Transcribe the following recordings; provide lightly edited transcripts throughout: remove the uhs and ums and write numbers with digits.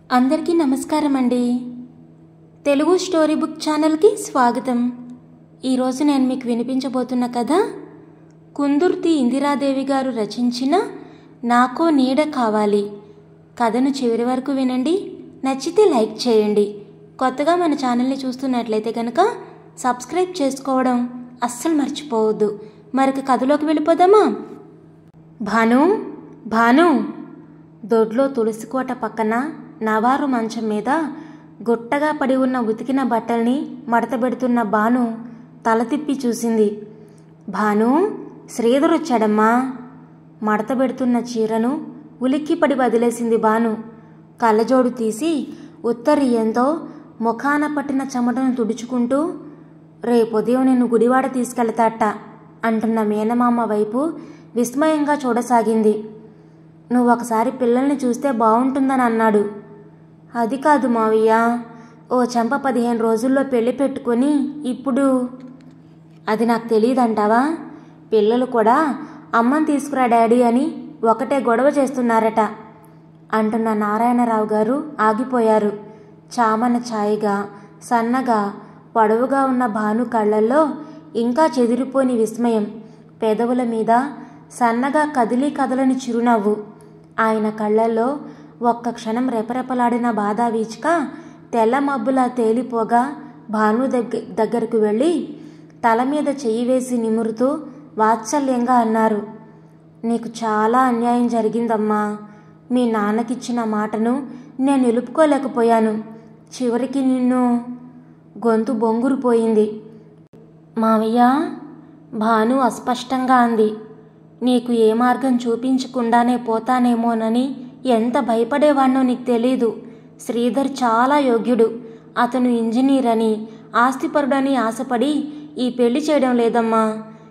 అందరికీ నమస్కారం అండి. తెలుగు స్టోరీ బుక్ ఛానల్కి స్వాగతం. ఈరోజు నేను మీకు వినిపించబోతున్న కథ కుందుర్తి ఇందిరాదేవి గారు రచించిన నాకో నీడ కావాలి. కథను చివరి వరకు వినండి. నచ్చితే లైక్ చేయండి. కొత్తగా మన ఛానల్ని చూస్తున్నట్లయితే కనుక సబ్స్క్రైబ్ చేసుకోవడం అస్సలు మర్చిపోవద్దు. మరొక కథలోకి వెళ్ళిపోదామా? భాను దొడ్లో తులసికోట పక్కన నవారు మంచం మీద గుట్టగా పడి ఉన్న ఉతికిన బట్టల్ని మడతబెడుతున్న భాను తల తిప్పి చూసింది. భాను, శ్రీధర్ వచ్చాడమ్మా. మడతబెడుతున్న చీరను ఉలిక్కిపడి వదిలేసింది భాను. కళ్ళజోడు తీసి ఉత్తరీయంతో ముఖాన పట్టిన చెమటను తుడుచుకుంటూ, రేపుదయం నిన్ను గుడివాడ తీసుకెళ్తాట అంటున్న మేనమామ వైపు విస్మయంగా చూడసాగింది. నువ్వు ఒకసారి పిల్లల్ని చూస్తే బాగుంటుందని అన్నాడు. అది కాదు మావయ్య, ఓ చెంప 15 రోజుల్లో పెళ్లి పెట్టుకొని ఇప్పుడు. అది నాకు తెలియదంటావా? పిల్లలు కూడా అమ్మని తీసుకురా డాడీ అని ఒకటే గొడవ చేస్తున్నారట అంటున్న నారాయణరావు గారు ఆగిపోయారు. చామన ఛాయగా సన్నగా పొడవుగా ఉన్న భాను కళ్ళల్లో ఇంకా చెదిరిపోని విస్మయం, పెదవుల మీద సన్నగా కదలని చిరునవ్వు. ఆయన కళ్ళల్లో ఒక్క క్షణం రెపరెపలాడిన బాధ వీచిక తెల్ల మబ్బులా తేలిపోగా భాను దగ్గరకు వెళ్ళి తల మీద చెయ్యి వేసి నిమురుతూ వాత్సల్యంగా అన్నారు. నీకు చాలా అన్యాయం జరిగిందమ్మా. మీ నాన్నకిచ్చిన మాటను నేను నిలుపుకోలేకపోయాను. చివరికి నిన్ను. గొంతు బొంగురుపోయింది. మావయ్య, భాను అస్పష్టంగా అంది. నీకు ఏ మార్గం చూపించకుండానే పోతానేమోనని ఎంత భయపడేవాణ్ణో నీకు తెలీదు. శ్రీధర్ చాలా యోగ్యుడు. అతను ఇంజనీర్ అని, ఆస్తిపరుడని ఆశపడి ఈ పెళ్లి చేయడం లేదమ్మా.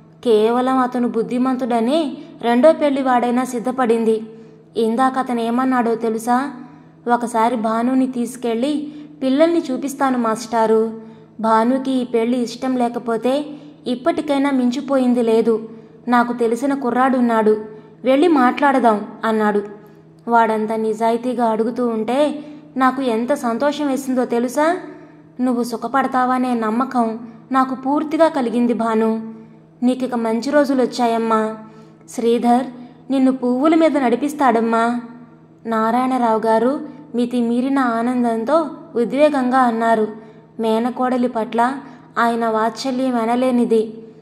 కేవలం అతను బుద్ధిమంతుడనే రెండో పెళ్లి వాడైనా సిద్ధపడింది. ఇందాక అతను ఏమన్నాడో తెలుసా? ఒకసారి భానుని తీసుకెళ్ళి పిల్లల్ని చూపిస్తాను మాస్టారు. భానుకి ఈ పెళ్లి ఇష్టం లేకపోతే ఇప్పటికైనా మించిపోయింది లేదు. నాకు తెలిసిన కుర్రాడున్నాడు, వెళ్ళి మాట్లాడదాం అన్నాడు. వాడంత నిజాయితీగా అడుగుతూ ఉంటే నాకు ఎంత సంతోషం వేసిందో తెలుసా? నువ్వు సుఖపడతావనే నమ్మకం నాకు పూర్తిగా కలిగింది భాను. నీకిక మంచి రోజులు వచ్చాయమ్మా. శ్రీధర్ నిన్ను పువ్వుల మీద నడిపిస్తాడమ్మా. నారాయణరావు గారు మితి మీరిన ఆనందంతో ఉద్వేగంగా అన్నారు. మేనకోడలి పట్ల ఆయన వాత్సల్యం ఎనలేనిది.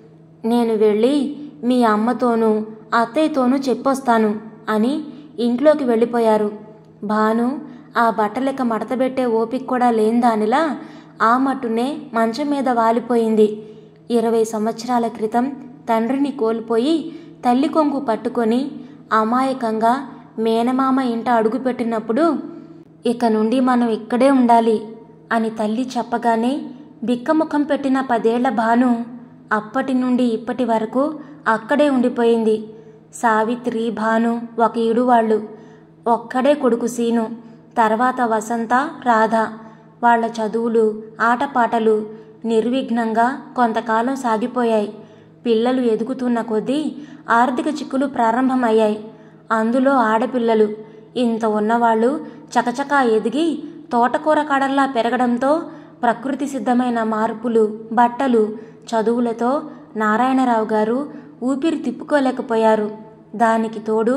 నేను వెళ్ళి మీ అమ్మతోనూ అత్తయ్యతోనూ చెప్పొస్తాను అని ఇంట్లోకి వెళ్ళిపోయారు. భాను ఆ బట్టలెక్క మడతబెట్టే ఓపిక కూడా లేందానిలా ఆ మట్టునే మంచం మీద వాలిపోయింది. 20 సంవత్సరాల క్రితం తండ్రిని కోల్పోయి తల్లి కొంగు పట్టుకొని అమాయకంగా మేనమామ ఇంట అడుగుపెట్టినప్పుడు ఇక నుండి మనం ఇక్కడే ఉండాలి అని తల్లి చెప్పగానే బిక్కముఖం పెట్టిన 10 ఏళ్ల భాను అప్పటి నుండి ఇప్పటి వరకు అక్కడే ఉండిపోయింది. సావిత్రి, భాను ఒక ఈడువాళ్ళు. ఒక్కడే కొడుకు సీను. తర్వాత వసంత, రాధ. వాళ్ల చదువులు, ఆటపాటలు నిర్విఘ్నంగా కొంతకాలం సాగిపోయాయి. పిల్లలు ఎదుగుతున్న కొద్దీ ఆర్థిక చిక్కులు ప్రారంభమయ్యాయి. అందులో ఆడపిల్లలు. ఇంత ఉన్నవాళ్లు చకచకా ఎదిగి తోటకూర కాడల్లా పెరగడంతో ప్రకృతి సిద్ధమైన మార్పులు, బట్టలు, చదువులతో నారాయణరావు గారు ఊపిరి తిప్పుకోలేకపోయారు. దానికి తోడు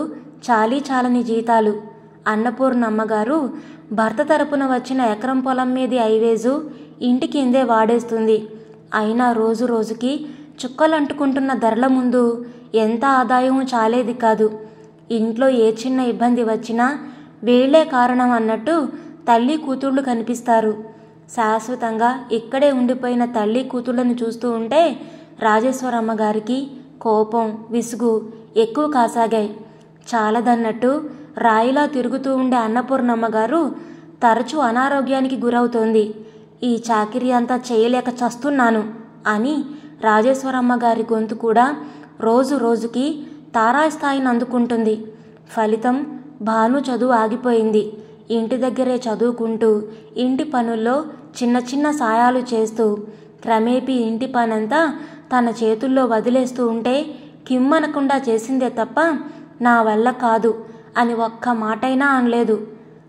చాలని జీతాలు. అన్నపూర్ణమ్మగారు భర్త తరపున వచ్చిన ఎకరం పొలం మీది ఐవేజు ఇంటి కిందే వాడేస్తుంది. అయినా రోజు రోజుకి చుక్కలంటుకుంటున్న ధరల ముందు ఎంత ఆదాయం చాలేది కాదు. ఇంట్లో ఏ చిన్న ఇబ్బంది వచ్చినా వీళ్లే కారణం అన్నట్టు తల్లి కూతుళ్లు కనిపిస్తారు. శాశ్వతంగా ఇక్కడే ఉండిపోయిన తల్లి కూతుళ్లను చూస్తూ ఉంటే రాజేశ్వరమ్మ గారికి కోపం, విసుగు ఎక్కువ కాసాగాయి. చాలదన్నట్టు రాయిలా తిరుగుతూ ఉండే అన్నపూర్ణమ్మ గారు తరచూ అనారోగ్యానికి గురవుతోంది. ఈ చాకిరీ అంతా చేయలేక చస్తున్నాను అని రాజేశ్వరమ్మ గారి గొంతు కూడా రోజు రోజుకి తారాస్థాయిని అందుకుంటుంది. ఫలితం భాను చదువు ఆగిపోయింది. ఇంటి దగ్గరే చదువుకుంటూ ఇంటి పనుల్లో చిన్న చిన్న సాయాలు చేస్తూ క్రమేపీ ఇంటి పనంతా తన చేతుల్లో వదిలేస్తూ ఉంటే కిమ్మనకుండా చేసిందే తప్ప నా వల్ల కాదు అని ఒక్క మాటైనా అనలేదు.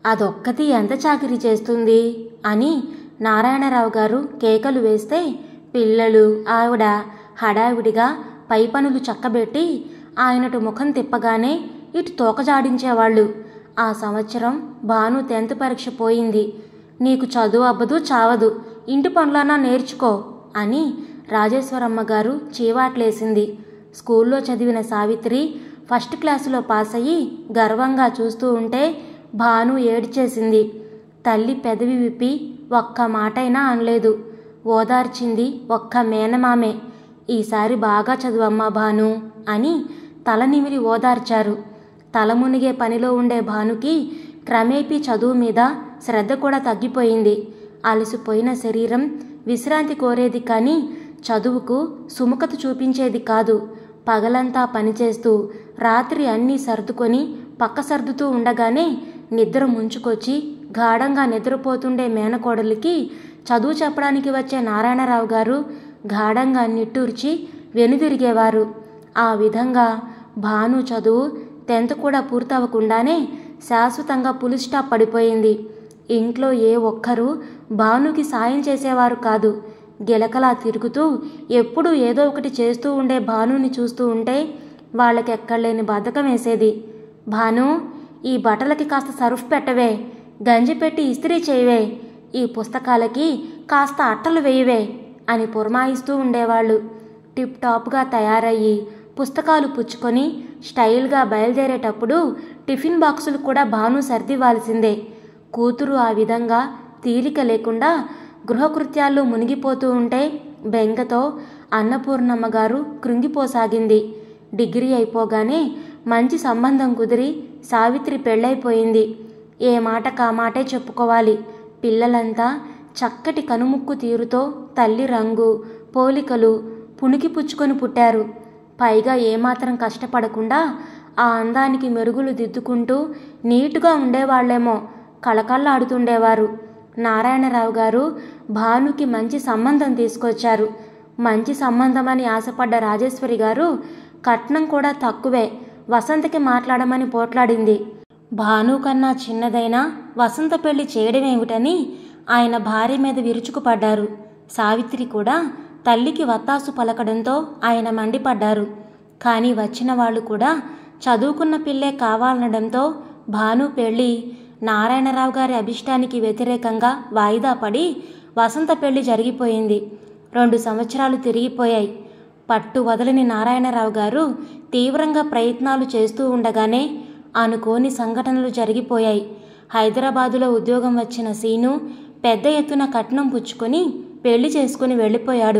అదొక్కటి ఎంత చాకిరీ చేస్తుంది అని నారాయణరావు గారు కేకలు వేస్తే పిల్లలు ఆవిడ హడావిడిగా పై పనులు చక్కబెట్టి ఆయనటు ముఖం తిప్పగానే ఇటు తోకజాడించేవాళ్ళు. ఆ సంవత్సరం భాను 10th పరీక్ష పోయింది. నీకు చదువు అబ్బదు చావదు, ఇంటి పనులన్నా నేర్చుకో అని రాజేశ్వరమ్మ గారు చీవాట్లేసింది. స్కూల్లో చదివిన సావిత్రి 1st క్లాసులో పాస్ అయ్యి గర్వంగా చూస్తూ ఉంటే భాను ఏడ్చేసింది. తల్లి పెదవి విప్పి ఒక్క మాటైనా అనలేదు. ఓదార్చింది ఒక్క మేనమామే. ఈసారి బాగా చదువమ్మా భాను అని తల నిమిరి ఓదార్చారు. తల మునిగే పనిలో ఉండే భానుకి క్రమేపీ చదువు మీద శ్రద్ధ కూడా తగ్గిపోయింది. అలసిపోయిన శరీరం విశ్రాంతి కోరేది కానీ చదువుకు సుముఖత చూపించేది కాదు. పగలంతా పనిచేస్తూ రాత్రి అన్నీ సర్దుకొని పక్క సర్దుతూ ఉండగానే నిద్ర ముంచుకొచ్చి గాఢంగా నిద్రపోతుండే మేనకోడలికి చదువు చెప్పడానికి వచ్చే నారాయణరావు గారు గాఢంగా నిట్టూర్చి వెనుదిరిగేవారు. ఆ విధంగా భాను చదువు 10th కూడా పూర్తవకుండానే శాశ్వతంగా పులి స్టాప్ పడిపోయింది. ఇంట్లో ఏ ఒక్కరూ భానుకి సాయం చేసేవారు కాదు. గిలకలా తిరుగుతూ ఎప్పుడూ ఏదో ఒకటి చేస్తూ ఉండే భానుని చూస్తూ ఉంటే వాళ్ళకెక్కడలేని బద్ధకం వేసేది. భాను, ఈ బట్టలకి కాస్త సర్ఫ్ పెట్టవే, గంజి పెట్టి ఇస్త్రీ చేయవే, ఈ పుస్తకాలకి కాస్త అట్టలు వేయవే అని పురమాయిస్తూ ఉండేవాళ్ళు. టిప్ టాప్గా తయారయ్యి పుస్తకాలు పుచ్చుకొని స్టైల్గా బయలుదేరేటప్పుడు టిఫిన్ బాక్సులు కూడా భాను సర్దివ్వాల్సిందే. కూతురు ఆ విధంగా తీరిక లేకుండా గృహకృత్యాల్లో మునిగిపోతూ ఉంటే బెంగతో అన్నపూర్ణమ్మ గారు కృంగిపోసాగింది. డిగ్రీ అయిపోగానే మంచి సంబంధం కుదిరి సావిత్రి పెళ్ళైపోయింది. ఏ మాట కామాటే చెప్పుకోవాలి. పిల్లలంతా చక్కటి కనుముక్కు తీరుతో తల్లి రంగు పోలికలు పుణికి పుచ్చుకొని పుట్టారు. పైగా ఏమాత్రం కష్టపడకుండా ఆ అందానికి మెరుగులు దిద్దుకుంటూ నీటుగా ఉండేవాళ్లేమో కళకళలాడుతుండేవారు. నారాయణరావు గారు భానుకి మంచి సంబంధం తీసుకొచ్చారు. మంచి సంబంధమని ఆశపడ్డ రాజేశ్వరి గారు కట్నం కూడా తక్కువే, వసంతకి మాట్లాడమని పోట్లాడింది. భాను కన్నా చిన్నదైనా వసంత పెళ్లి చేయడమేమిటని ఆయన భార్య మీద విరుచుకుపడ్డారు. సావిత్రి కూడా తల్లికి వత్తాసు పలకడంతో ఆయన మండిపడ్డారు. కానీ వచ్చిన వాళ్ళు కూడా చదువుకున్న పిల్లే కావాలనడంతో భాను పెళ్లి నారాయణరావు గారి అభిష్టానికి వ్యతిరేకంగా వాయిదా పడి వసంత పెళ్లి జరిగిపోయింది. 2 సంవత్సరాలు తిరిగిపోయాయి. పట్టు వదలని నారాయణరావు గారు తీవ్రంగా ప్రయత్నాలు చేస్తూ ఉండగానే అనుకోని సంఘటనలు జరిగిపోయాయి. హైదరాబాదులో ఉద్యోగం వచ్చిన సీను పెద్ద ఎత్తున కట్నం పుచ్చుకొని పెళ్లి చేసుకుని వెళ్ళిపోయాడు.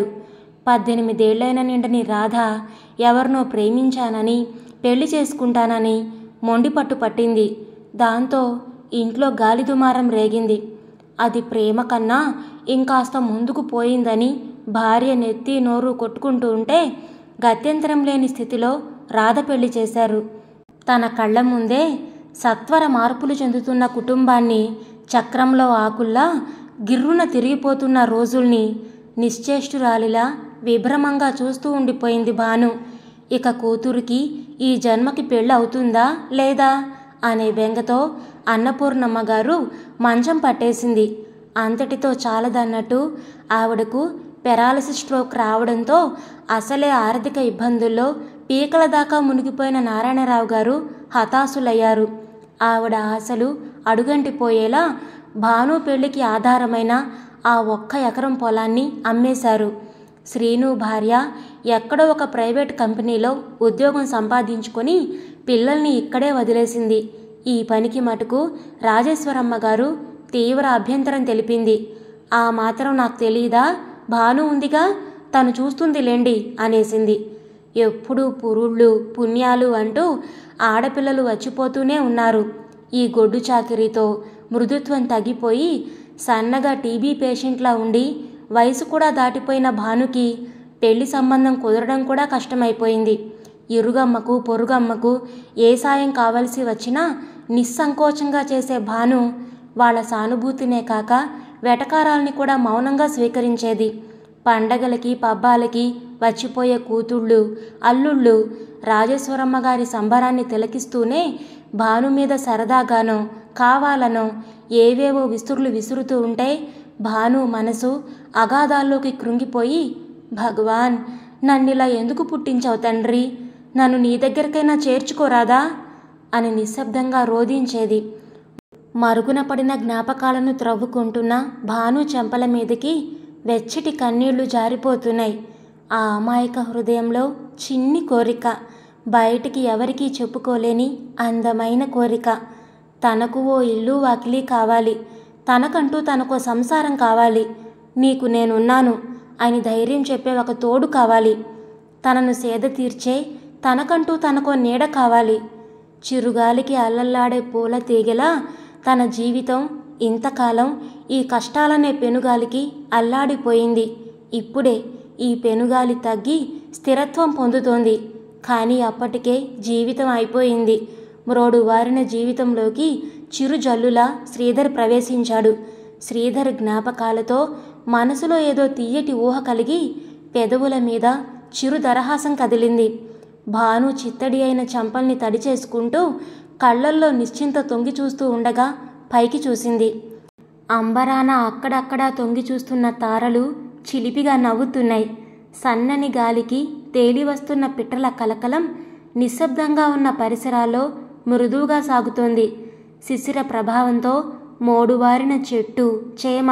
18 ఏళ్లైన నిండని రాధ ఎవరినో ప్రేమించానని పెళ్లి చేసుకుంటానని మొండిపట్టు పట్టింది. దాంతో ఇంట్లో గాలిదుమారం రేగింది. అది ప్రేమ కన్నా ఇంకాస్త ముందుకు పోయిందని భార్య నెత్తి నోరు కొట్టుకుంటూ ఉంటే గత్యంతరం లేని స్థితిలో రాధ పెళ్లి చేశారు. తన కళ్ళ ముందే సత్వర మార్పులు చెందుతున్న కుటుంబాన్ని చక్రంలో ఆకుల్లా గిర్రున తిరిగిపోతున్న రోజుల్ని నిశ్చేష్టురాలిలా విభ్రమంగా చూస్తూ ఉండిపోయింది భాను. ఇక కూతురికి ఈ జన్మకి పెళ్ళి అవుతుందా లేదా అనే బెంగతో అన్నపూర్ణమ్మ గారు మంచం పట్టేసింది. అంతటితో చాలదన్నట్టు ఆవిడకు పెరాలసిస్ స్ట్రోక్ రావడంతో అసలే ఆర్థిక ఇబ్బందుల్లో పీకల దాకా మునిగిపోయిన నారాయణరావు గారు హతాశులయ్యారు. ఆవిడ ఆశలు అడుగంటిపోయేలా భాను పెళ్లికి ఆధారమైన ఆ 1 ఎకరం పొలాన్ని అమ్మేశారు. శ్రీను భార్య ఎక్కడో ఒక ప్రైవేట్ కంపెనీలో ఉద్యోగం సంపాదించుకొని పిల్లల్ని ఇక్కడే వదిలేసింది. ఈ పనికి మటుకు రాజేశ్వరమ్మ గారు తీవ్ర అభ్యంతరం తెలిపింది. ఆ మాత్రం నాకు తెలీదా, భాను ఉందిగా, తను చూస్తుంది లేండి అనేసింది. ఎప్పుడూ పురుళ్ళు పుణ్యాలు అంటూ ఆడపిల్లలు వచ్చిపోతూనే ఉన్నారు. ఈ గొడ్డు చాకిరీతో మృదుత్వం తగ్గిపోయి సన్నగా టీబీ పేషెంట్లా ఉండి వయసు కూడా దాటిపోయిన భానుకి పెళ్లి సంబంధం కుదరడం కూడా కష్టమైపోయింది. ఇరుగమ్మకు పొరుగమ్మకు ఏ సాయం కావలసి వచ్చినా నిస్సంకోచంగా చేసే భాను వాళ్ళ సానుభూతినే కాక వెటకారాల్ని కూడా మౌనంగా స్వీకరించేది. పండగలకి పబ్బాలకి వచ్చిపోయే కూతుళ్ళు అల్లుళ్ళు రాజేశ్వరమ్మ గారి సంబరాన్ని తిలకిస్తూనే భాను మీద సరదాగానో కావాలనో ఏవేవో విసురులు విసురుతూ ఉంటే భాను మనసు అగాధాల్లోకి కృంగిపోయి, భగవాన్, నన్నిలా ఎందుకు పుట్టించావు తండ్రి? నన్ను నీ దగ్గరకైనా చేర్చుకోరాదా అని నిశ్శబ్దంగా రోధించేది. మరుగున పడిన జ్ఞాపకాలను త్రవ్వుకుంటున్న భాను చెంపల మీదకి వెచ్చటి కన్నీళ్లు జారిపోతున్నాయి. ఆ అమాయక హృదయంలో చిన్ని కోరిక, బయటికి ఎవరికీ చెప్పుకోలేని అందమైన కోరిక. తనకు ఓ ఇల్లు వాకిలి కావాలి, తనకంటూ తనకో సంసారం కావాలి, నీకు నేనున్నాను అని ధైర్యం చెప్పే ఒక తోడు కావాలి, తనను సేద తీర్చే తనకంటూ తనకో నీడ కావాలి. చిరుగాలికి అల్లల్లాడే పూల తీగెలా తన జీవితం ఇంతకాలం ఈ కష్టాలనే పెనుగాలికి అల్లాడిపోయింది. ఇప్పుడే ఈ పెనుగాలి తగ్గి స్థిరత్వం పొందుతోంది. కానీ అప్పటికే జీవితం అయిపోయింది. మ్రోడు వారిన జీవితంలోకి చిరుజల్లులా శ్రీధర్ ప్రవేశించాడు. శ్రీధర్ జ్ఞాపకాలతో మనసులో ఏదో తీయటి ఊహ కలిగి పెదవుల మీద చిరు దరహాసం కదిలింది. భాను చిత్తడి అయిన చంపల్ని తడిచేసుకుంటూ కళ్ళల్లో నిశ్చింత తొంగి చూస్తూ ఉండగా పైకి చూసింది. అంబరాన అక్కడక్కడా తొంగి చూస్తున్న తారలు చిలిపిగా నవ్వుతున్నాయి. సన్నని గాలికి తేలివస్తున్న పిట్టల కలకలం నిశ్శబ్దంగా ఉన్న పరిసరాల్లో మృదువుగా సాగుతోంది. శిశిర ప్రభావంతో మోడువారిన చెట్టు చేమ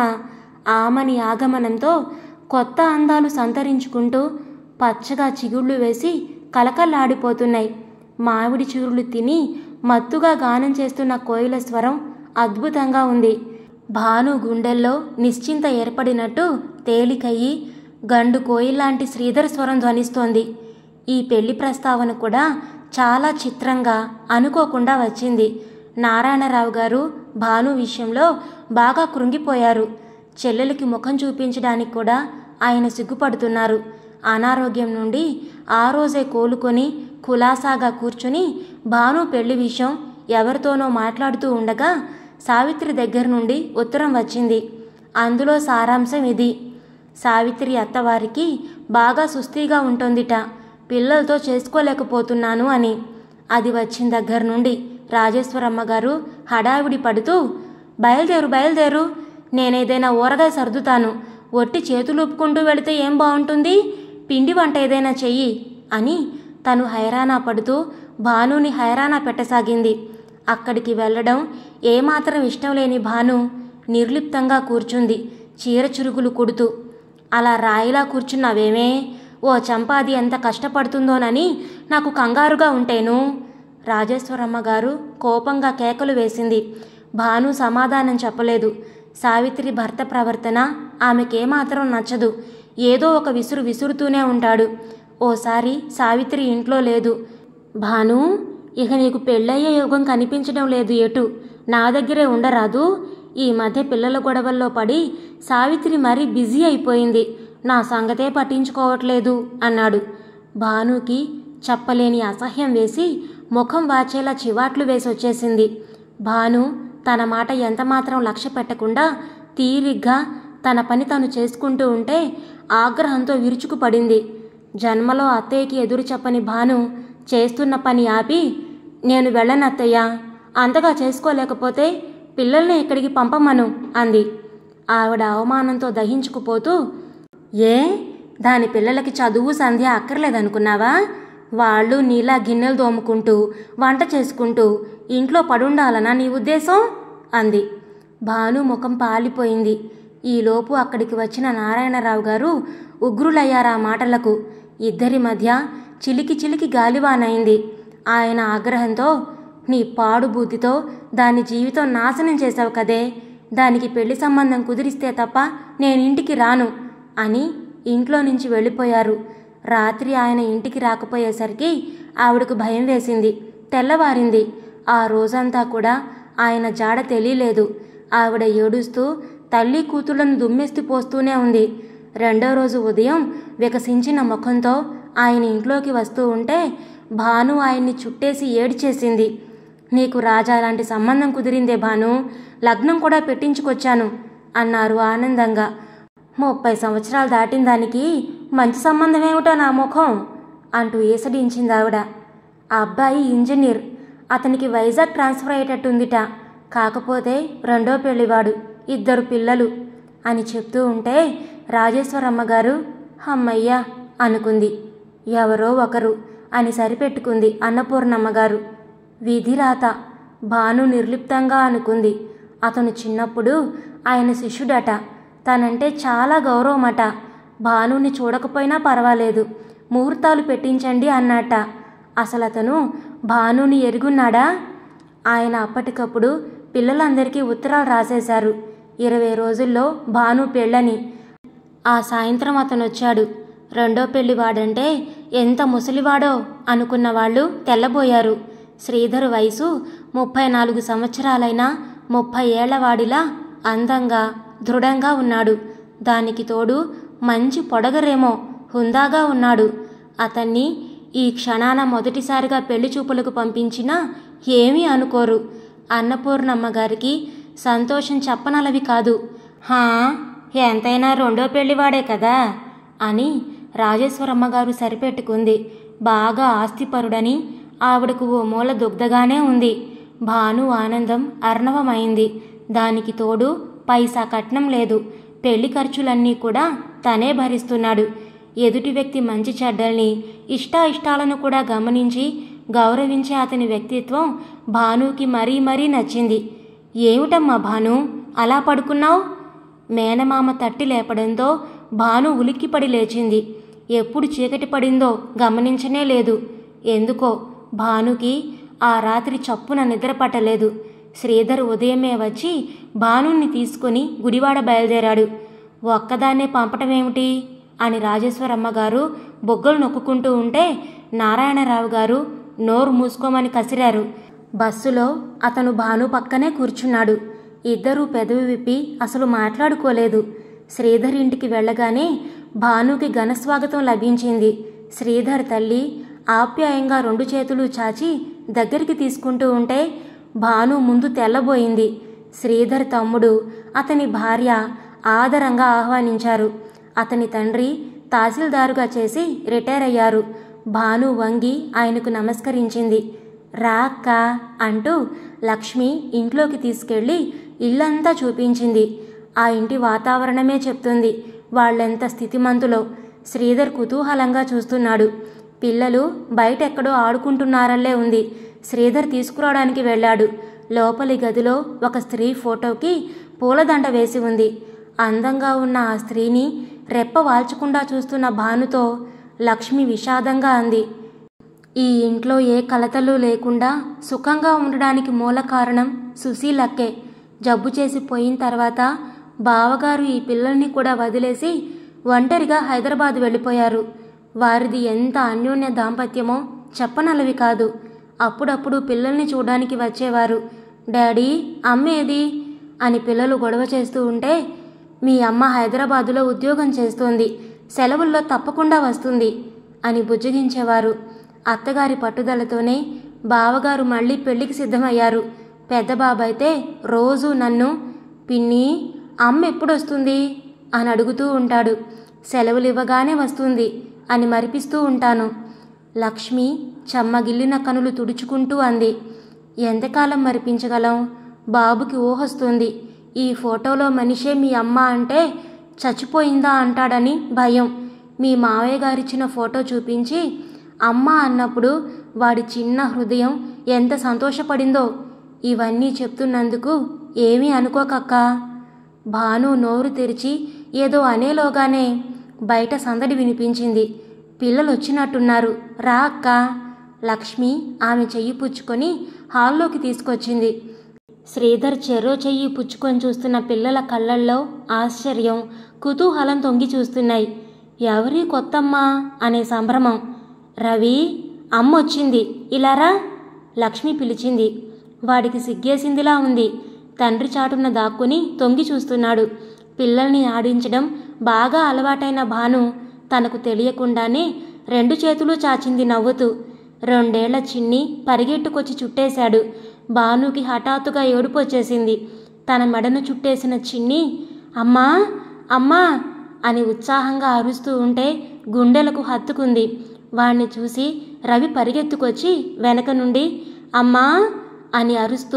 ఆమని ఆగమనంతో కొత్త అందాలు సంతరించుకుంటూ పచ్చగా చిగుళ్ళు వేసి కలకల్లాడిపోతున్నాయి. మామిడి చిగురులు తిని మత్తుగా గానం చేస్తున్న కోయిల స్వరం అద్భుతంగా ఉంది. భాను గుండెల్లో నిశ్చింత ఏర్పడినట్టు తేలికయ్యి గండు కోయిల్లాంటి శ్రీధర్ స్వరం ధ్వనిస్తోంది. ఈ పెళ్లి ప్రస్తావన కూడా చాలా చిత్రంగా అనుకోకుండా వచ్చింది. నారాయణరావు గారు భాను విషయంలో బాగా కృంగిపోయారు. చెల్లెలికి ముఖం చూపించడానికి కూడా ఆయన సిగ్గుపడుతున్నారు. అనారోగ్యం నుండి ఆ రోజే కోలుకొని కులాసాగా కూర్చుని భాను పెళ్లి విషయం ఎవరితోనో మాట్లాడుతూ ఉండగా సావిత్రి దగ్గర నుండి ఉత్తరం వచ్చింది. అందులో సారాంశం ఇది: సావిత్రి అత్తవారికి బాగా సుస్థిగా ఉంటుందిట, పిల్లలతో చేసుకోలేకపోతున్నాను అని. అది వచ్చిన దగ్గర నుండి రాజేశ్వరమ్మ గారు హడావిడి పడుతూ, బయలుదేరు బయలుదేరు, నేనేదైనా ఊరగాయ సర్దుతాను, ఒట్టి చేతులు ఊపుకుంటూ వెళితే ఏం బాగుంటుంది, పిండి వంట ఏదైనా చెయ్యి అని తను హైరానా పడుతూ భానుని హైరానా పెట్టసాగింది. అక్కడికి వెళ్ళడం ఏమాత్రం ఇష్టం లేని భాను నిర్లిప్తంగా కూర్చుంది, చీర చురుగులు కుడుతూ. అలా రాయిలా కూర్చున్నావేమే, ఓ చంపాది ఎంత కష్టపడుతుందోనని నాకు కంగారుగా ఉంటేను. రాజేశ్వరమ్మ గారు కోపంగా కేకలు వేసింది. భాను సమాధానం చెప్పలేదు. సావిత్రి భర్త ప్రవర్తన ఆమెకేమాత్రం నచ్చదు. ఏదో ఒక విసురు విసురుతూనే ఉంటాడు. ఓసారి సావిత్రి ఇంట్లో లేదు. భాను, ఇక నీకు పెళ్ళయ్యే యోగం కనిపించడం లేదు, ఎటు నా దగ్గరే ఉండరాదు? ఈ మధ్య పిల్లల గొడవల్లో పడి సావిత్రి మరీ బిజీ అయిపోయింది, నా సంగతే పట్టించుకోవట్లేదు అన్నాడు. భానుకి చెప్పలేని అసహ్యం వేసి ముఖం వాచేలా చివాట్లు వేసి వచ్చేసింది. భాను తన మాట ఎంతమాత్రం లక్ష్య పెట్టకుండా తీరిగ్గా తన పని తను చేసుకుంటూ ఉంటే ఆగ్రహంతో విరుచుకుపడింది. జన్మలో అత్తయ్యకి ఎదురు చెప్పని భాను చేస్తున్న పని ఆపి, నేను వెళ్ళనత్తయ్యా, అంతగా చేసుకోలేకపోతే పిల్లల్ని ఇక్కడికి పంపమను అంది. ఆవిడ అవమానంతో దహించుకుపోతూ, ఏ, దాని పిల్లలకి చదువు సంధ్య అక్కర్లేదనుకున్నావా? వాళ్ళు నీలా గిన్నెలు దోముకుంటూ వంట చేసుకుంటూ ఇంట్లో పడుండాలనా నీ ఉద్దేశం అంది. భాను ముఖం పాలిపోయింది. ఈలోపు అక్కడికి వచ్చిన నారాయణరావు గారు ఉగ్రులయ్యారా మాటలకు. ఇద్దరి మధ్య చిలికి చిలికి గాలివానైంది. ఆయన ఆగ్రహంతో, నీ పాడు బుద్ధితో దాని జీవితం నాశనం చేశావు కదే, దానికి పెళ్లి సంబంధం కుదిరిస్తే తప్ప నేనింటికి రాను అని ఇంట్లో నుంచి వెళ్ళిపోయారు. రాత్రి ఆయన ఇంటికి రాకపోయేసరికి ఆవిడకు భయం వేసింది. తెల్లవారింది. ఆ రోజంతా కూడా ఆయన జాడ తెలియలేదు. ఆవిడ ఏడుస్తూ తల్లి కూతుళ్లను దుమ్మెస్తి పోస్తూనే ఉంది. రెండో రోజు ఉదయం వికసించిన ముఖంతో ఆయన ఇంట్లోకి వస్తూ ఉంటే భాను ఆయన్ని చుట్టేసి ఏడ్చేసింది. నీకు రాజా లాంటి సంబంధం కుదిరిందే భాను, లగ్నం కూడా పెట్టించుకొచ్చాను అన్నారు ఆనందంగా. 30 సంవత్సరాలు దాటిన దానికి మంచి సంబంధమేమిటో నా ముఖం అంటూ ఈసడించింది ఆవిడ. ఆ అబ్బాయి ఇంజనీర్, అతనికి వైజాగ్ ట్రాన్స్ఫర్ అయ్యేటట్టుందిట. కాకపోతే రెండో పెళ్లివాడు, 2 పిల్లలు అని చెప్తూ ఉంటే రాజేశ్వరమ్మ గారు అమ్మయ్యా అనుకుంది. ఎవరో ఒకరు అని సరిపెట్టుకుంది అన్నపూర్ణమ్మ గారు. విధిరాత, భాను నిర్లిప్తంగా అనుకుంది. అతను చిన్నప్పుడు ఆయన శిష్యుడట. తనంటే చాలా గౌరవమట. భానుని చూడకపోయినా పర్వాలేదు, ముహూర్తాలు పెట్టించండి అన్నట. అసలు అతను భానుని ఎరుగున్నాడా? ఆయన అప్పటికప్పుడు పిల్లలందరికీ ఉత్తరాలు రాసేశారు. 20 రోజుల్లో భాను పెళ్ళని. ఆ సాయంత్రం అతను వచ్చాడు. రెండో పెళ్లివాడంటే ఎంత ముసలివాడో అనుకున్న వాళ్ళు తెల్లబోయారు. శ్రీధర్ వయసు 34 సంవత్సరాలైనా 30 ఏళ్లవాడిలా అందంగా దృఢంగా ఉన్నాడు. దానికి తోడు మంచి పొడగరేమో హుందాగా ఉన్నాడు. అతన్ని ఈ క్షణాన మొదటిసారిగా పెళ్లి చూపులకు పంపించినా ఏమీ అనుకోరు. అన్నపూర్ణమ్మ గారికి సంతోషం చెప్పనలవి కాదు. హా, ఎంతైనా రెండో పెళ్లివాడే కదా అని రాజేశ్వరమ్మ గారు సరిపెట్టుకుంది. బాగా ఆస్తిపరుడని ఆవిడకు ఓ మూల దుగ్ధగానే ఉంది. భాను ఆనందం అర్ణవమైంది. దానికి తోడు పైసా కట్నం లేదు. పెళ్లి ఖర్చులన్నీ కూడా తనే భరిస్తున్నాడు. ఎదుటి వ్యక్తి మంచి చెడ్డల్ని, ఇష్టాయిష్టాలను కూడా గమనించి గౌరవించే అతని వ్యక్తిత్వం భానుకి మరీ మరీ నచ్చింది. ఏమిటమ్మా భాను, అలా పడుకున్నావు? మేనమామ తట్టి లేపడంతో భాను ఉలిక్కిపడి లేచింది. ఎప్పుడు చీకటి పడిందో గమనించనే లేదు. ఎందుకో భానుకి ఆ రాత్రి చప్పున నిద్ర పట్టలేదు. శ్రీధర్ ఉదయమే వచ్చి భానుని తీసుకుని గుడివాడ బయలుదేరాడు. ఒక్కదాన్నే పంపటమేమిటి అని రాజేశ్వరమ్మ గారు బొగ్గలు నొక్కుంటూ ఉంటే నారాయణరావు గారు నోరు మూసుకోమని కసిరారు. బస్సులో అతను భాను పక్కనే కూర్చున్నాడు. ఇద్దరూ పెదవి విప్పి అసలు మాట్లాడుకోలేదు. శ్రీధర్ ఇంటికి వెళ్ళగానే భానుకి ఘనస్వాగతం లభించింది. శ్రీధర్ తల్లి ఆప్యాయంగా 2 చేతులు చాచి దగ్గరికి తీసుకుంటూ ఉంటే భాను ముందు తెల్లబోయింది. శ్రీధర్ తమ్ముడు, అతని భార్య ఆదరంగా ఆహ్వానించారు. అతని తండ్రి తహసీల్దారుగా చేసి రిటైర్ అయ్యారు. భాను వంగి ఆయనకు నమస్కరించింది. రా అక్క అంటూ లక్ష్మి ఇంట్లోకి తీసుకెళ్లి ఇల్లంతా చూపించింది. ఆ ఇంటి వాతావరణమే చెప్తుంది వాళ్ళెంత స్థితిమంతులో. శ్రీధర్ కుతూహలంగా చూస్తున్నాడు. పిల్లలు బయటెక్కడో ఆడుకుంటున్నారల్లే ఉంది. శ్రీధర్ తీసుకురావడానికి వెళ్ళాడు. లోపలి గదిలో ఒక స్త్రీ ఫోటోకి పూలదండ వేసి ఉంది. అందంగా ఉన్న ఆ స్త్రీని రెప్ప వాల్చకుండా చూస్తున్న భానుతో లక్ష్మి విషాదంగా అంది, ఈ ఇంట్లో ఏ కలతలు లేకుండా సుఖంగా ఉండడానికి మూల కారణం సుశీలక్కే. జబ్బు చేసి పోయిన తర్వాత బావగారు ఈ పిల్లల్ని కూడా వదిలేసి ఒంటరిగా హైదరాబాద్ వెళ్ళిపోయారు. వారిది ఎంత అన్యోన్య దాంపత్యమో చెప్పనలవి కాదు. అప్పుడప్పుడు పిల్లల్ని చూడడానికి వచ్చేవారు. డాడీ, అమ్మేది అని పిల్లలు గొడవ చేస్తూ ఉంటే, మీ అమ్మ హైదరాబాదులో ఉద్యోగం చేస్తోంది, సెలవుల్లో తప్పకుండా వస్తుంది అని బుజ్జగించేవారు. అత్తగారి పట్టుదలతోనే బావగారు మళ్ళీ పెళ్లికి సిద్ధమయ్యారు. పెద్ద బాబైతే రోజు నన్ను, పిన్ని అమ్మ ఎప్పుడొస్తుంది అని అడుగుతూ ఉంటాడు. సెలవులు ఇవ్వగానే వస్తుంది అని మరిపిస్తూ ఉంటాను. లక్ష్మి చెమ్మగిల్లిన కనులు తుడుచుకుంటూ అంది, ఎంతకాలం మరిపించగలం? బాబుకి ఊహొస్తుంది. ఈ ఫోటోలో మనిషే మీ అమ్మ అంటే చచ్చిపోయిందా అంటాడని భయం. మీ మావయ్య గారిచ్చిన ఫోటో చూపించి అమ్మ అన్నప్పుడు వాడి చిన్న హృదయం ఎంత సంతోషపడిందో. ఇవన్నీ చెప్తున్నందుకు ఏమీ అనుకోకక్క. భాను నోరు తెరిచి ఏదో అనేలోగానే బయట సందడి వినిపించింది. పిల్లలు వచ్చినట్టున్నారు, రా అక్క. లక్ష్మి ఆమె చెయ్యి పుచ్చుకొని హాల్లోకి తీసుకొచ్చింది. శ్రీధర్ చెరో చెయ్యి పుచ్చుకొని చూస్తున్న పిల్లల కళ్ళల్లో ఆశ్చర్యం, కుతూహలం తొంగి చూస్తున్నాయి. ఎవరి కొత్తమ్మ అనే సంభ్రమం. రవి, అమ్మొచ్చింది, ఇలారా లక్ష్మి పిలిచింది. వాడికి సిగ్గేసిందిలా ఉంది. తండ్రి చాటున దాక్కుని తొంగి చూస్తున్నాడు. పిల్లల్ని ఆడించడం బాగా అలవాటైన భాను తనకు తెలియకుండానే 2 చేతులు చాచింది నవ్వుతూ. 2 ఏళ్ల చిన్ని పరిగెట్టుకొచ్చి చుట్టేశాడు. భానుకి హఠాత్తుగా ఏడుపు వచ్చేసింది. తన మెడను చుట్టేసిన చిన్ని అమ్మా అమ్మా అని ఉత్సాహంగా అరుస్తూ ఉంటే గుండెలకు హత్తుకుంది. వాణ్ణి చూసి రవి పరిగెత్తుకొచ్చి వెనక నుండి అమ్మా అని అరుస్తూ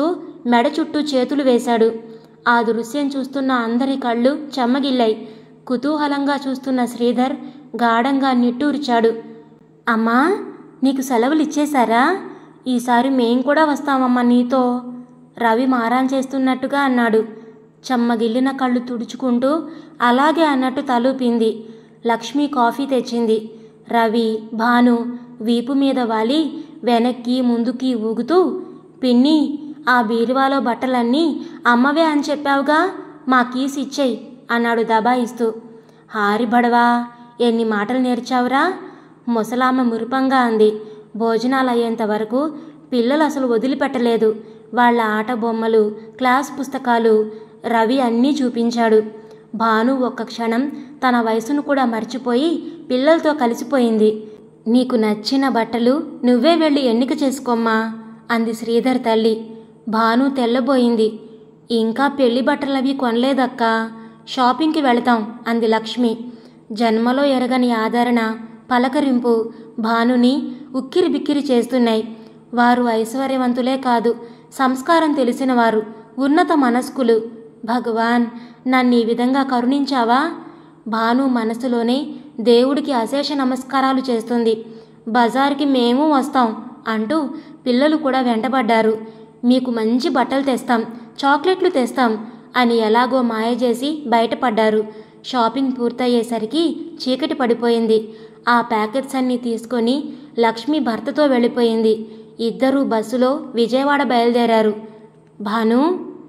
మెడ చుట్టూ చేతులు వేశాడు. ఆ దృశ్యం చూస్తున్న అందరి కళ్ళు చెమ్మగిల్లాయి. కుతూహలంగా చూస్తున్న శ్రీధర్ గాఢంగా నిట్టూర్చాడు. అమ్మా, నీకు సెలవులు ఇచ్చేశారా? ఈసారి మేం కూడా వస్తామమ్మా నీతో, రవి మారాన్ చేస్తున్నట్టుగా అన్నాడు. చెమ్మగిల్లిన కళ్ళు తుడుచుకుంటూ అలాగే అన్నట్టు తలూపింది. లక్ష్మి కాఫీ తెచ్చింది. రవి, భాను వీపు మీద వాలి వెనక్కి ముందుకి ఊగుతూ, పిన్ని, ఆ బీరువాలో బట్టలన్నీ అమ్మవే అని చెప్పావుగా, మా కీస్ ఇచ్చేయి అన్నాడు దబాయిస్తూ. హారిబడవా, ఎన్ని మాటలు నేర్చావురా? ముసలామ మురిపంగా అంది. భోజనాలు అయ్యేంత వరకు పిల్లలు అసలు వదిలిపెట్టలేదు. వాళ్ళ ఆట బొమ్మలు, క్లాస్ పుస్తకాలు రవి అన్నీ చూపించాడు. భాను ఒక్క క్షణం తన వయసును కూడా మర్చిపోయి పిల్లలతో కలిసిపోయింది. నీకు నచ్చిన బట్టలు నువ్వే వెళ్ళి ఎన్నిక చేసుకోమ్మా అంది శ్రీధర్ తల్లి. భాను తెల్లబోయింది. ఇంకా పెళ్లి బట్టలవి కొనలేదక్కా, షాపింగ్కి వెళతాం అంది లక్ష్మి. జన్మలో ఎరగని ఆదరణ, పలకరింపు భానుని ఉక్కిరి బిక్కిరి చేస్తున్నాయి. వారు ఐశ్వర్యవంతులే కాదు, సంస్కారం తెలిసినవారు, ఉన్నత మనస్కులు. భగవాన్, నన్ను ఈ విధంగా కరుణించావా? భాను మనసులోనే దేవుడికి అశేష నమస్కారాలు చేస్తుంది. బజార్కి మేము వస్తాం అంటూ పిల్లలు కూడా వెంటబడ్డారు. మీకు మంచి బట్టలు తెస్తాం, చాక్లెట్లు తెస్తాం అని ఎలాగో మాయ చేసి బయటపడ్డారు. షాపింగ్ పూర్తయ్యేసరికి చీకటి పడిపోయింది. ఆ ప్యాకెట్స్ అన్నీ తీసుకొని లక్ష్మి భర్తతో వెళ్ళిపోయింది. ఇద్దరూ బస్సులో విజయవాడ బయలుదేరారు. భాను,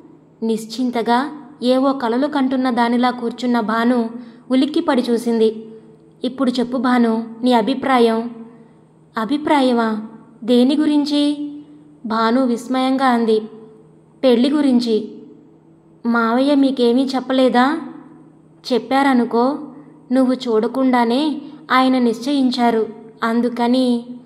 నిశ్చింతగా ఏవో కలలు కంటున్న దానిలా కూర్చున్న భాను ఉలిక్కిపడి చూసింది. ఇప్పుడు చెప్పు భాను, నీ అభిప్రాయం. అభిప్రాయమా? దేని గురించి? భాను విస్మయంగా అంది. పెళ్లి గురించి. మావయ్య మీకేమీ చెప్పలేదా? చెప్పారనుకో, నువ్వు చూడకుండానే ఆయన నిశ్చయించారు. అందుకని.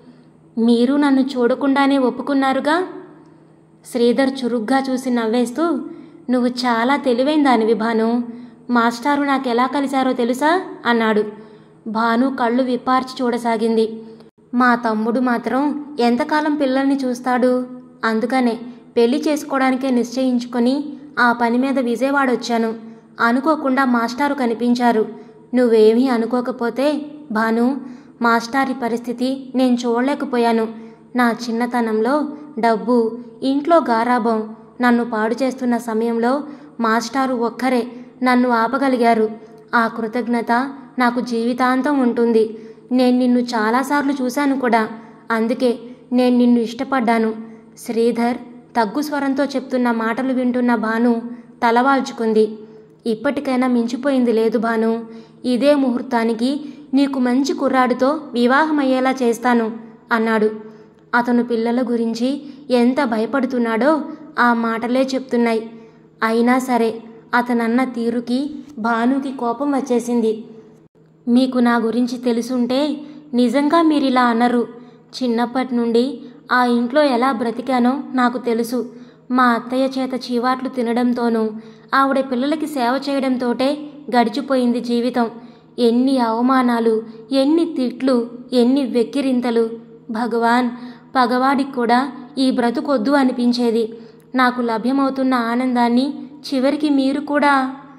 మీరు నన్ను చూడకుండానే ఒప్పుకున్నారుగా? శ్రీధర్ చురుగ్గా చూసి నవ్వేస్తూ, నువ్వు చాలా తెలివైన దానివి భాను. మాస్టారు నాకెలా కలిశారో తెలుసా అన్నాడు. భాను కళ్ళు విప్పార్చి చూడసాగింది. మా తమ్ముడు మాత్రం ఎంతకాలం పిల్లల్ని చూస్తాడు? అందుకనే పెళ్లి చేసుకోవడానికే నిశ్చయించుకొని ఆ పని మీద విజయవాడ వచ్చాను. అనుకోకుండా మాస్టారు కనిపించారు. నువ్వేమీ అనుకోకపోతే భాను, మాస్టారి పరిస్థితి నేను చూడలేకపోయాను. నా చిన్నతనంలో డబ్బు, ఇంట్లో గారాబం నన్ను పాడు చేస్తున్న సమయంలో మాస్టారు ఒక్కరే నన్ను ఆపగలిగారు. ఆ కృతజ్ఞత నాకు జీవితాంతం ఉంటుంది. నేను నిన్ను చాలాసార్లు చూశాను కూడా, అందుకే నేను నిన్ను ఇష్టపడ్డాను. శ్రీధర్ తగ్గు స్వరంతో చెప్తున్న మాటలు వింటున్న భాను తలవాల్చుకుంది. ఇప్పటికైనా మించిపోయింది లేదు భాను. ఇదే ముహూర్తానికి నీకు మంచి కుర్రాడితో వివాహమయ్యేలా చేస్తాను అన్నాడు. అతను పిల్లల గురించి ఎంత భయపడుతున్నాడో ఆ మాటలే చెప్తున్నాయి. అయినా సరే అతనన్న తీరుకి భానుకి కోపం వచ్చేసింది. మీకు నా గురించి తెలుసుంటే నిజంగా మీరిలా అనరు. చిన్నప్పటి నుండి ఆ ఇంట్లో ఎలా బ్రతికానో నాకు తెలుసు. మా అత్తయ్య చేత చీవాట్లు తినడంతోనూ ఆవిడ పిల్లలకి సేవ చేయడంతోటే గడిచిపోయింది జీవితం. ఎన్ని అవమానాలు, ఎన్ని తిట్లు, ఎన్ని వెక్కిరింతలు. భగవాన్, పగవాడికి కూడా ఈ బ్రతుకొద్దు అనిపించేది. నాకు లభ్యమవుతున్న ఆనందాన్ని చివరికి మీరు కూడా.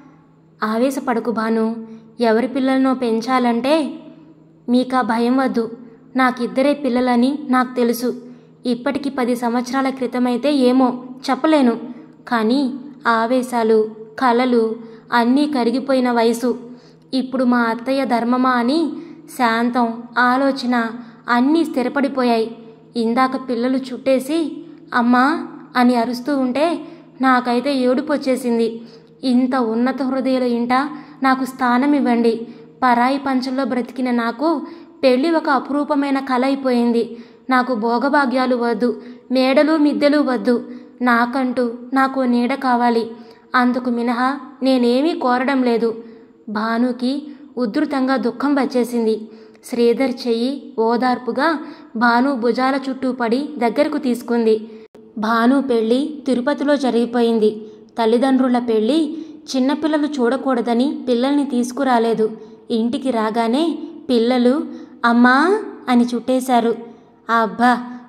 ఆవేశపడకు భాను. ఎవరి పిల్లలనో పెంచాలంటే మీకా భయం వద్దు. నాకిద్దరే పిల్లలని నాకు తెలుసు. ఇప్పటికి 10 సంవత్సరాల క్రితమైతే ఏమో చెప్పలేను. కానీ ఆవేశాలు, కలలు అన్నీ కరిగిపోయిన వయసు. ఇప్పుడు మా అత్తయ్య ధర్మమా అని శాంతం, ఆలోచన అన్నీ స్థిరపడిపోయాయి. ఇందాక పిల్లలు చుట్టేసి అమ్మా అని అరుస్తూ ఉంటే నాకైతే ఏడుపొచ్చేసింది. ఇంత ఉన్నత హృదయుల ఇంట నాకు స్థానం ఇవ్వండి. పరాయి పంచంలో బ్రతికిన నాకు పెళ్ళి ఒక అపురూపమైన కల అయిపోయింది. నాకు భోగభాగ్యాలు వద్దు, మేడలు మిద్దెలు వద్దు. నాకంటూ నాకు నీడ కావాలి. అందుకు మినహా నేనేమీ కోరడం లేదు. భానుకి ఉధృతంగా దుఃఖం వచ్చేసింది. శ్రీధర్ చెయ్యి ఓదార్పుగా భాను భుజాల చుట్టూ పడి దగ్గరకు తీసుకుంది. భాను పెళ్ళి తిరుపతిలో జరిగిపోయింది. తల్లిదండ్రుల పెళ్ళి చిన్నపిల్లలు చూడకూడదని పిల్లల్ని తీసుకురాలేదు. ఇంటికి రాగానే పిల్లలు అమ్మా అని చుట్టేశారు. అబ్బా,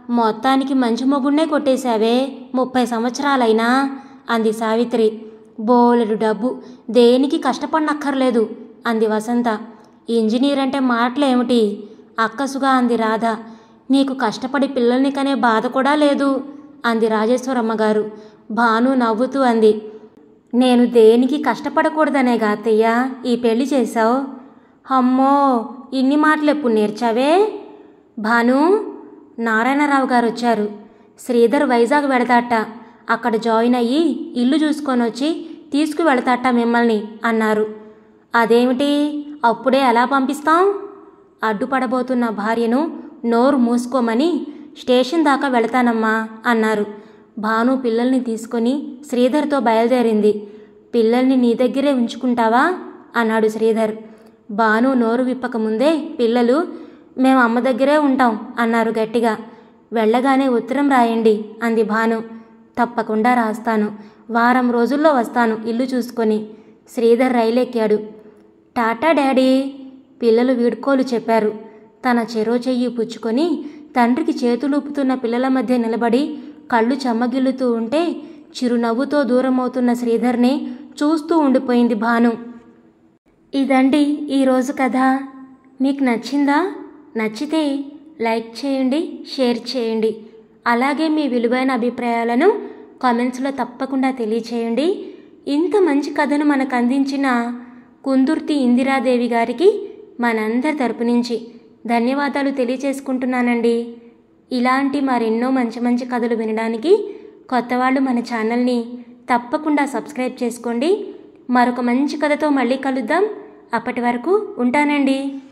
మొత్తానికి మంచి మొగుడినే కొట్టేశావే, 30 సంవత్సరాలైనా అంది సావిత్రి. బోలెడు డబ్బు, దేనికి కష్టపడనక్కర్లేదు అంది వసంత. ఇంజనీర్ అంటే మాటలేమిటి అక్కసుగా అంది రాధ. నీకు కష్టపడి పిల్లల్ని కనే బాధ కూడా లేదు అంది రాజేశ్వరమ్మ గారు. భాను నవ్వుతూ అంది, నేను దేనికి కష్టపడకూడదనేగా అత్తయ్య ఈ పెళ్లి చేశావు. అమ్మో, ఇన్ని మాటలు ఎప్పుడు నేర్చావే? భాను, నారాయణరావు గారు వచ్చారు. శ్రీధర్ వైజాగ్ వెడతాట, అక్కడ జాయిన్ అయ్యి ఇల్లు చూసుకొని వచ్చి తీసుకువెళతాట మిమ్మల్ని అన్నారు. అదేమిటి, అప్పుడే ఎలా పంపిస్తాం? అడ్డుపడబోతున్న భార్యను నోరు మూసుకోమని స్టేషన్ దాకా వెళతానమ్మా అన్నారు. భాను పిల్లల్ని తీసుకొని శ్రీధర్తో బయలుదేరింది. పిల్లల్ని నీ దగ్గరే ఉంచుకుంటావా అన్నాడు శ్రీధర్. భాను నోరు విప్పకముందే పిల్లలు మేము అమ్మ దగ్గరే ఉంటాం అన్నారు గట్టిగా. వెళ్ళగానే ఉత్తరం రాయండి అంది భాను. తప్పకుండా రాస్తాను, వారం రోజుల్లో వస్తాను ఇల్లు చూసుకొని. శ్రీధర్ రైలెక్కాడు. టాటా డాడీ, పిల్లలు వీడ్కోలు చెప్పారు. తన చెరో చెయ్యి పుచ్చుకొని తండ్రికి చేతులూపుతున్న పిల్లల మధ్య నిలబడి కళ్ళు చెమ్మగిల్లుతూ ఉంటే చిరునవ్వుతో దూరమవుతున్న శ్రీధర్ని చూస్తూ ఉండిపోయింది భాను. ఇదండి ఈరోజు కథ. మీకు నచ్చిందా? నచ్చితే లైక్ చేయండి, షేర్ చేయండి. అలాగే మీ విలువైన అభిప్రాయాలను కామెంట్స్లో తప్పకుండా తెలియచేయండి. ఇంత మంచి కథను మనకు అందించిన కుందుర్తి ఇందిరాదేవి గారికి మనందరి తరపు నుంచి ధన్యవాదాలు తెలియచేసుకుంటున్నానండి. ఇలాంటి మరెన్నో మంచి మంచి కథలు వినడానికి కొత్తవాళ్ళు మన ఛానల్ని తప్పకుండా సబ్స్క్రైబ్ చేసుకోండి. మరొక మంచి కథతో మళ్ళీ కలుద్దాం. అప్పటి వరకు ఉంటానండి.